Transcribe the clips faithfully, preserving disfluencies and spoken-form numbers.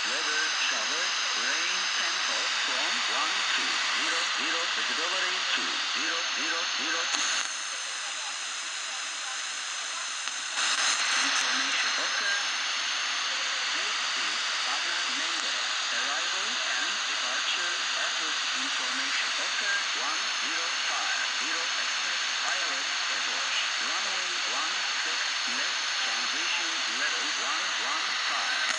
Weather shower, rain tempo from one to zero zero, visibility to zero zero zero. Information occur. This is Padma Mendez. Arrival and departure airport information occur one zero five zero. Expect pilot approach. Runway one six left transition level one one five.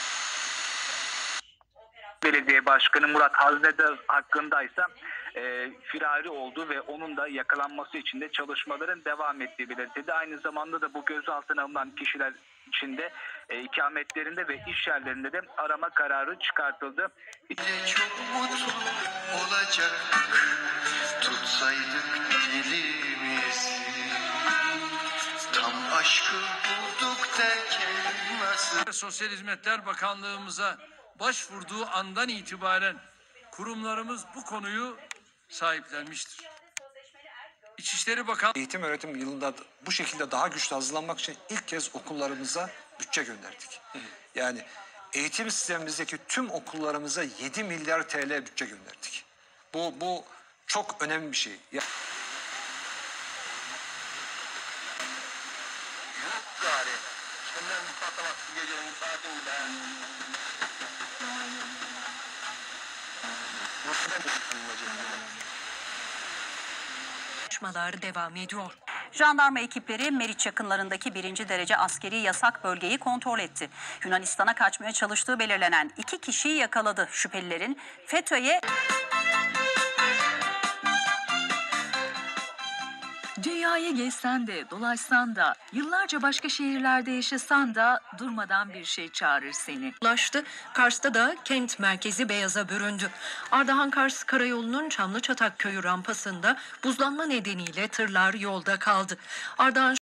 Belediye Başkanı Murat Haznedar hakkındaysa e, firari oldu ve onun da yakalanması için de çalışmaların devam ettiği belirtildi. Aynı zamanda da bu gözaltına alınan kişiler içinde e, ikametlerinde ve iş yerlerinde de arama kararı çıkartıldı. Çok mutlu olacaktık, tutsaydık dilimizi. Tam aşkı bulduk derken nasıl? Sosyal Hizmetler Bakanlığımıza başvurduğu andan itibaren kurumlarımız bu konuyu sahiplenmiştir. İçişleri Bakanlığı Eğitim öğretim yılında bu şekilde daha güçlü hazırlanmak için ilk kez okullarımıza bütçe gönderdik. Yani eğitim sistemimizdeki tüm okullarımıza yedi milyar T L bütçe gönderdik. Bu bu çok önemli bir şey. Ya- Gari, senden patlamak gecenin saatinde. Çalışmalar devam ediyor. Jandarma ekipleri Meriç yakınlarındaki birinci derece askeri yasak bölgeyi kontrol etti. Yunanistan'a kaçmaya çalıştığı belirlenen iki kişiyi yakaladı. Şüphelilerin FETÖ'ye... Dünyayı gezsen de, dolaşsan da, yıllarca başka şehirlerde yaşasan da durmadan bir şey çağırır seni. Ulaştı. Kars'ta da kent merkezi beyaza büründü. Ardahan-Kars Karayolu'nun Çamlıçatak köyü rampasında buzlanma nedeniyle tırlar yolda kaldı. Ardahan